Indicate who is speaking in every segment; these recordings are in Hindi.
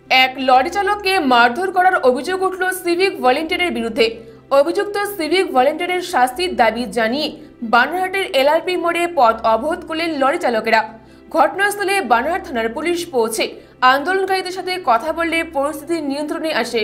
Speaker 1: এক লরি চালককে মারধর করার অভিযোগ উঠল সিভিক ভলেন্টিয়ারের বিরুদ্ধে। অভিযুক্ত সিভিক ভলেন্টিয়ারের শাস্তির দাবি জানিয়ে বানারহাটের এলআরপি মোড়ে পথ অবরোধ করলেন লরি চালকেরা। ঘটনাস্থলে বানারহাট থানার পুলিশ পৌঁছে আন্দোলনকারীদের সাথে কথা বললে পরিস্থিতি নিয়ন্ত্রণে আসে।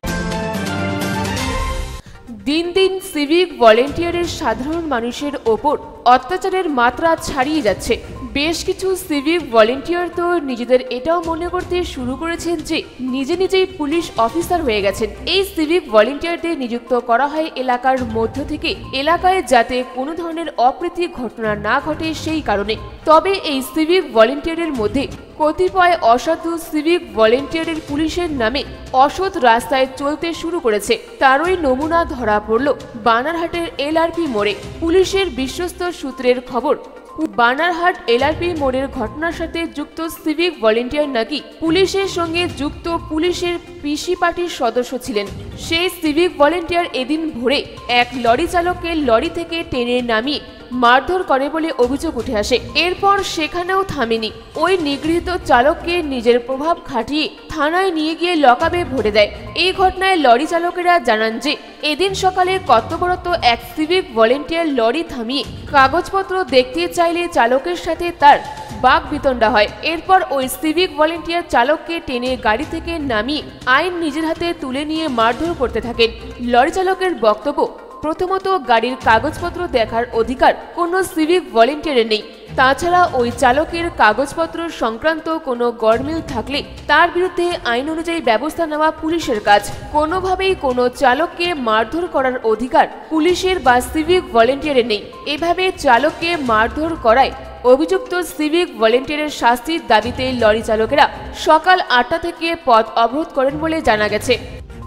Speaker 1: দিন দিন সিভিক ভলেন্টিয়ারের সাধারণ মানুষের ওপর অত্যাচারের মাত্রা ছাড়িয়ে যাচ্ছে। বেশ কিছু সিভিক ভলেন্টিয়ার তো নিজেদের এটাও মনে করতে শুরু করেছেন যে নিজেই পুলিশ অফিসার হয়ে গেছেন। এই সিভিক ভলেন্টিয়ারদের নিযুক্ত করা হয় এলাকার মধ্য থেকে, এলাকায় যাতে কোনো ধরনের অপ্রীতি ঘটনা না ঘটে সেই কারণে। তবে এই সিভিক ভলেন্টিয়ারের মধ্যে কতিপয় অসাধু সিভিক ভলেন্টিয়ারের পুলিশের নামে অসৎ রাস্তায় চলতে শুরু করেছে। তারই নমুনা ধরা পড়ল বানারহাটের এলআরপি মোড়ে। পুলিশের বিশ্বস্ত সূত্রের খবর, বানারহাট এলআরপি মোড়ের ঘটনার সাথে যুক্ত সিভিক ভলেন্টিয়ার নাকি পুলিশের সঙ্গে যুক্ত পুলিশের পিসি পার্টির সদস্য ছিলেন। সেই সিভিক ভলেন্টিয়ার এদিন ভোরে এক লরি চালককে লরি থেকে টেনে নামিয়ে মারধর করে বলে অভিযোগ উঠে আসে। এরপর সেখানেও থামেনি, ওই নিগৃহীত চালককে নিজের প্রভাব খাটিয়ে থানায় নিয়ে গিয়ে লকআপে ভরে দেয়। এই ঘটনায় লরি চালকেরা জানান যে এদিন সকালে কর্তব্যরত এক সিভিক ভলেন্টিয়ার লরি থামিয়ে কাগজপত্র দেখতে চাইলে চালকের সাথে তার বাকবিতণ্ডা হয়। এরপর ওই সিভিক ভলেন্টিয়ার চালককে টেনে গাড়ি থেকে নামিয়ে আইন নিজের হাতে তুলে নিয়ে মারধর করতে থাকেন। লরি চালকের বক্তব্য, প্রথমত গাড়ির কাগজপত্র দেখার অধিকার কোনো সিভিক ভলেন্টিয়ারের নেই। তাছাড়া ওই চালকের কাগজপত্র সংক্রান্ত কোনো গরমিল থাকলে তার বিরুদ্ধে আইন অনুযায়ী ব্যবস্থা নেওয়া পুলিশের কাজ। কোনোভাবেই কোনো চালককে মারধর করার অধিকার পুলিশের বা সিভিক ভলেন্টিয়ারের নেই। এভাবে চালককে মারধর করায় অভিযুক্ত সিভিক ভলেন্টিয়ারের শাস্তির দাবিতে লরি চালকেরা সকাল 8টা থেকে পথ অবরোধ করেন বলে জানা গেছে।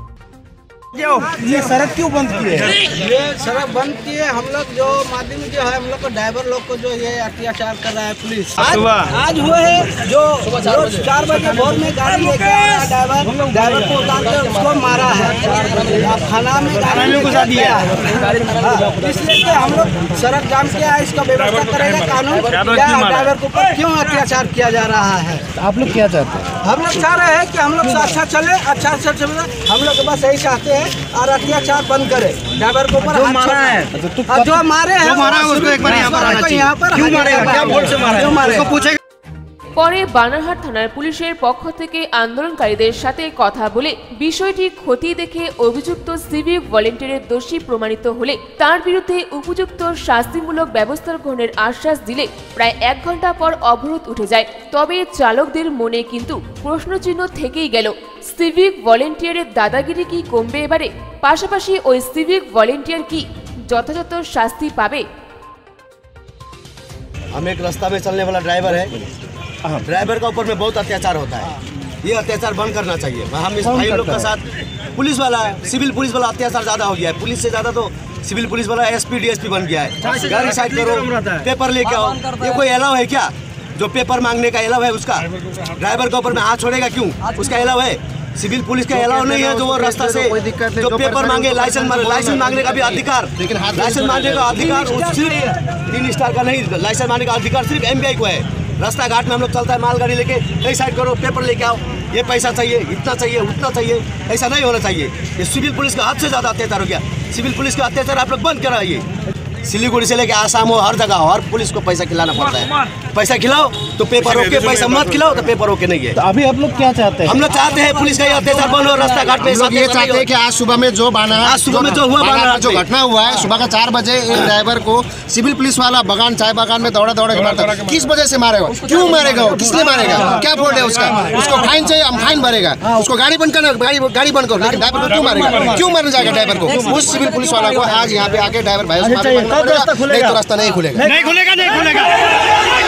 Speaker 2: ये सड़क क्यों बंद की है?
Speaker 3: ये सड़क बंद किए हम लोग जो माध्यम जो है हम लोग को ड्राइवर लोग को जो ये अत्याचार कर रहा है पुलिस। आज हुए है जो 4 बजे भोर में गाड़ी लेके आया ड्राइवर को उतार कर उसको मारा है, थाना में गाड़ी घुसा दिया है। इसलिए हम लोग सड़क जाम किया है, इसका व्यवस्था करेगा कानून। ड्राइवर के ऊपर क्यों अत्याचार किया जा रहा है?
Speaker 2: आप लोग क्या चाहते हैं?
Speaker 3: हम लोग चाह रहे हैं कि हम लोग अच्छा चले, अच्छा चले। हम लोग बस यही चाहते हैं और अत्याचार बंद करे ड्राइवर को ऊपर।
Speaker 2: जो मारा है,
Speaker 3: जो मारे हैं
Speaker 2: उसको एक बार यहाँ पर आना चाहिए। क्यों मारेगा? क्या बोल से मारा? उसको पूछेगा।
Speaker 1: পরে বানারহাট থানার পুলিশের পক্ষ থেকে আন্দোলনকারীদের সাথে কথা বলে বিষয়টি খতিয়ে দেখে অভিযুক্ত সিভিক ভলেন্টিয়ারের দোষী প্রমাণিত হলে তার বিরুদ্ধে উপযুক্ত শাস্তিমূলক ব্যবস্থা গ্রহণের আশ্বাস দিলে প্রায় 1 ঘন্টা পর অবরোধ উঠে যায়। তবে চালকদের মনে কিন্তু প্রশ্নচিহ্ন থেকেই গেল, সিভিক ভলেন্টিয়ারের দাদাগিরি কি কমবে এবারে? পাশাপাশি ওই সিভিক ভলেন্টিয়ার কি যথাযথ শাস্তি পাবে?
Speaker 4: हम एक रास्ता में चलने वाला ड्राइवर है, ड्राइवर का ऊपर में बहुत अत्याचार होता है। ये अत्याचार बंद करना चाहिए। हम इस भाई लोग के साथ पुलिस वाला है, सिविल पुलिस वाला अत्याचार ज़्यादा हो गया है। पुलिस से ज़्यादा तो सिविल पुलिस वाला एसपी डीएसपी बन गया है। गाड़ी साइड करो, पेपर लेके आओ। ये कोई अलाव है क्या? जो पेपर मांगने का अलाव है उसका ड्राइवर के ऊपर में हाथ छोड़ेगा क्यों? उसका अलाव है? सिविल पुलिस का अलाव नहीं है जो वो रास्ता से जो पेपर मांगे, लाइसेंस मांगने का भी अधिकार, लाइसेंस मांगने का अधिकार सिर्फ 3 स्टार का नहीं, लाइसेंस मांगने का अधिकार सिर्फ एमबीआई को है। रास्ता घाट में हम लोग चलता है, मालगाड़ी लेके कहीं साइड करो, पेपर लेके आओ, ये पैसा चाहिए, इतना चाहिए, उतना चाहिए, ऐसा नहीं होना चाहिए। ये सिविल पुलिस का हद से ज़्यादा अत्याचार हो गया। सिविल पुलिस का अत्याचार आप लोग बंद कराइए। सिलीगुड़ी से लेके आसाम हो, हर जगह हो, हर पुलिस को पैसा खिलाना पड़ता है। पैसा खिलाओ तो पेपर ओके, पैसा मत खिलाओ तो पेपर ओके नहीं है।
Speaker 2: तो अभी आप लोग क्या चाहते हैं?
Speaker 4: हम लोग चाहते हैं पुलिस का ये अत्याचार बंद हो, रास्ता घाट पे।
Speaker 5: ये चाहते हैं कि आज सुबह में जो जो घटना हुआ है, सुबह का 4 बजे एक ड्राइवर को सिविल पुलिस वाला चाय बागान में दौड़ा के मारता। किस वजह से मारेगा? क्यों मारेगा? किसने मारेगा? क्या फॉल्ट है उसका? उसको फाइन चाहिए, हम फाइन भरेगा। उसको गाड़ी बंद करना, गाड़ी बंद करो, लेकिन ड्राइवर को क्यों मारेगा? क्यों मारने जाएगा ड्राइवर को? उस सिविल पुलिस वाला को आज यहाँ पे आके ड्राइवर भाई रास्ता नहीं खुलेगा।